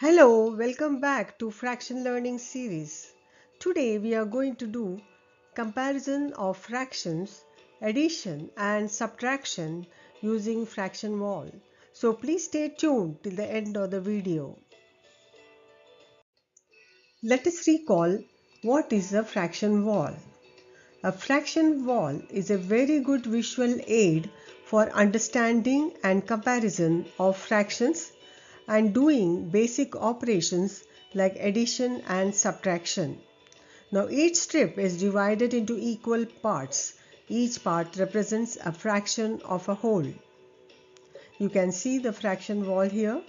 Hello, welcome back to Fraction Learning series. Today we are going to do comparison of fractions, addition and subtraction using fraction wall. So please stay tuned till the end of the video. Let us recall what is a fraction wall. A fraction wall is a very good visual aid for understanding and comparison of fractions and doing basic operations like addition and subtraction. Now each strip is divided into equal parts. Each part represents a fraction of a whole. You can see the fraction wall here.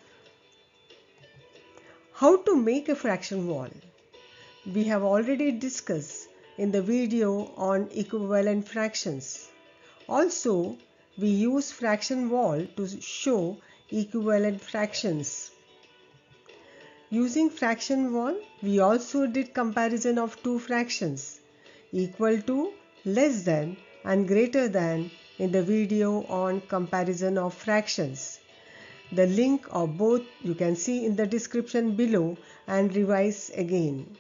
How to make a fraction wall? We have already discussed in the video on equivalent fractions. Also, we use fraction wall to show equivalent fractions. Using fraction wall, we also did comparison of two fractions, equal to, less than and greater than in the video on comparison of fractions. The link of both you can see in the description below and revise again.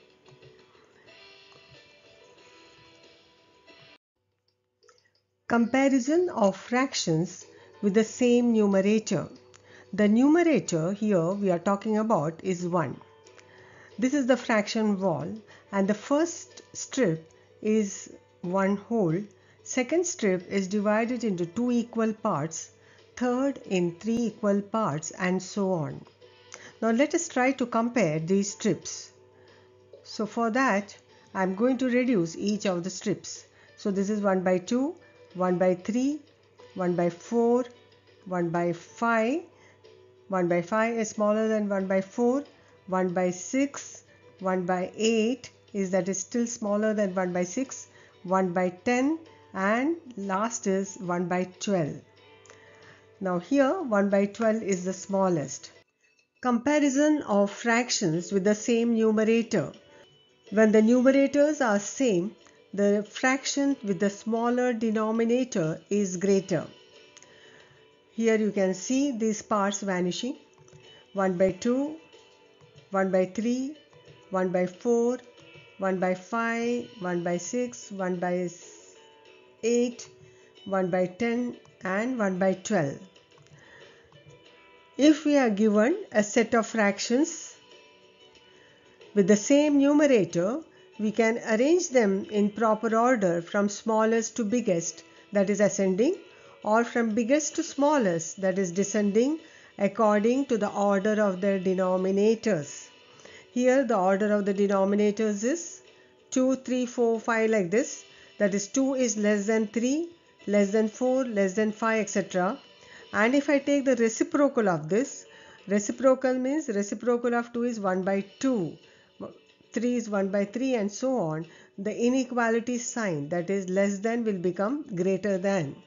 Comparison of fractions with the same numerator. The numerator here we are talking about is 1. This is the fraction wall and the first strip is 1 whole, second strip is divided into 2 equal parts, third in 3 equal parts and so on. Now let us try to compare these strips. So for that I am going to reduce each of the strips. So this is 1 by 2, 1 by 3, 1 by 4, 1 by 5. 1 by 5 is smaller than 1 by 4, 1 by 6, 1 by 8 is still smaller than 1 by 6, 1 by 10 and last is 1 by 12. Now here 1 by 12 is the smallest. Comparison of fractions with the same numerator. When the numerators are same, the fraction with the smaller denominator is greater. Here you can see these parts vanishing. 1 by 2, 1 by 3, 1 by 4, 1 by 5, 1 by 6, 1 by 8, 1 by 10 and 1 by 12. If we are given a set of fractions with the same numerator, we can arrange them in proper order from smallest to biggest, that is ascending, or from biggest to smallest, that is descending, according to the order of their denominators. Here the order of the denominators is 2, 3, 4, 5 like this. That is 2 is less than 3, less than 4, less than 5, etc. And if I take the reciprocal of this, reciprocal means reciprocal of 2 is 1 by 2, 3 is 1 by 3 and so on. The inequality sign, that is less than, will become greater than.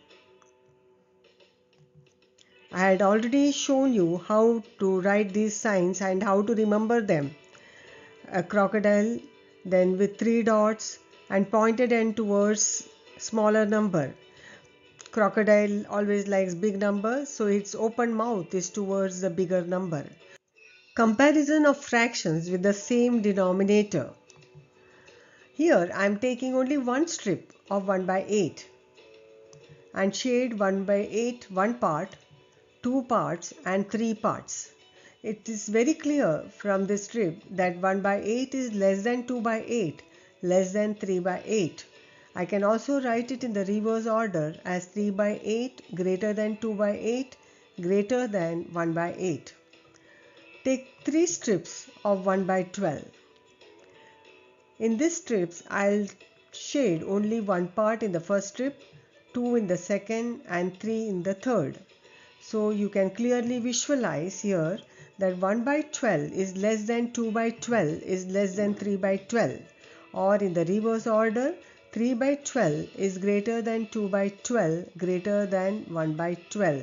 I had already shown you how to write these signs and how to remember them. A crocodile, then with 3 dots and pointed end towards smaller number. Crocodile always likes big numbers, so its open mouth is towards the bigger number. Comparison of fractions with the same denominator. Here I am taking only one strip of 1 by 8 and shade 1 by 8 one part, 2 parts and 3 parts. It is very clear from this strip that 1 by 8 is less than 2 by 8, less than 3 by 8. I can also write it in the reverse order as 3 by 8 greater than 2 by 8 greater than 1 by 8. Take 3 strips of 1 by 12. In these strips I'll shade only one part in the first strip, 2 in the second and 3 in the third. So you can clearly visualize here that 1 by 12 is less than 2 by 12 is less than 3 by 12, or in the reverse order 3 by 12 is greater than 2 by 12 greater than 1 by 12.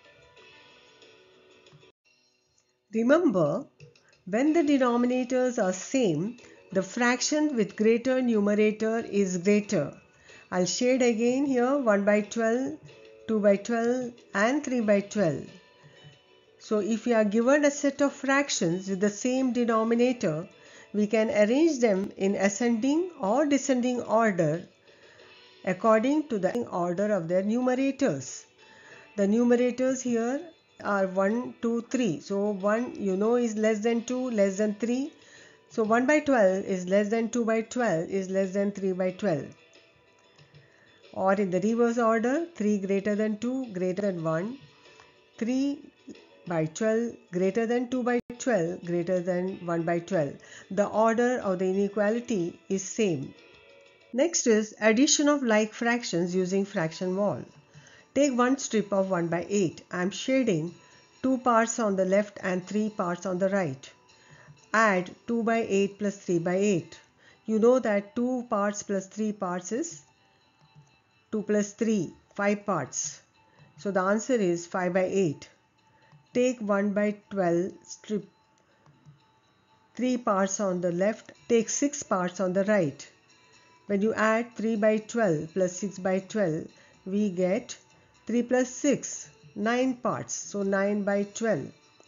Remember, when the denominators are same, the fraction with greater numerator is greater. I'll shade again here 1 by 12, 2 by 12 and 3 by 12. So if we are given a set of fractions with the same denominator, we can arrange them in ascending or descending order according to the order of their numerators. The numerators here are 1, 2, 3. So 1 is less than 2, less than 3. So 1 by 12 is less than 2 by 12 is less than 3 by 12. Or in the reverse order, 3 greater than 2 greater than 1, 3 by 12 greater than 2 by 12 greater than 1 by 12. The order of the inequality is same. Next is addition of like fractions using fraction wall. Take one strip of 1 by 8. I am shading 2 parts on the left and 3 parts on the right. Add 2 by 8 plus 3 by 8. You know that 2 parts plus 3 parts is 2 plus 3, 5 parts. So the answer is 5 by 8. Take 1 by 12 strip 3 parts on the left. Take 6 parts on the right. When you add 3 by 12 plus 6 by 12, we get 3 plus 6, 9 parts. So 9 by 12.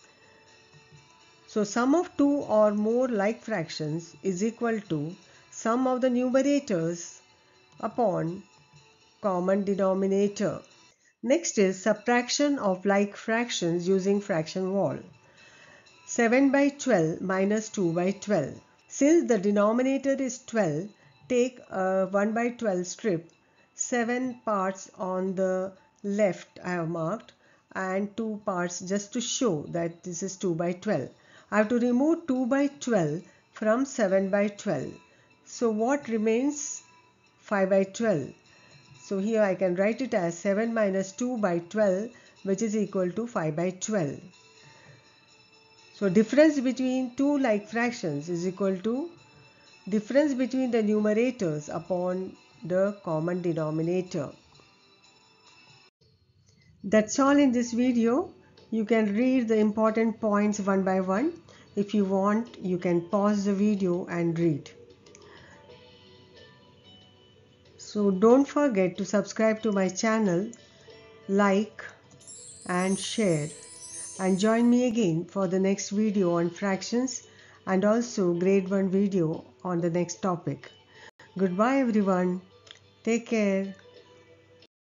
So sum of two or more like fractions is equal to sum of the numerators upon common denominator. Next is subtraction of like fractions using fraction wall. 7 by 12 minus 2 by 12. Since the denominator is 12, take a 1 by 12 strip, 7 parts on the left I have marked and 2 parts just to show that this is 2 by 12. I have to remove 2 by 12 from 7 by 12. So what remains? 5 by 12. So here I can write it as 7 minus 2 by 12, which is equal to 5 by 12. So difference between two like fractions is equal to difference between the numerators upon the common denominator. That's all in this video. You can read the important points one by one. If you want, you can pause the video and read. So don't forget to subscribe to my channel, like and share, and join me again for the next video on fractions and also grade 1 video on the next topic. Goodbye everyone. Take care.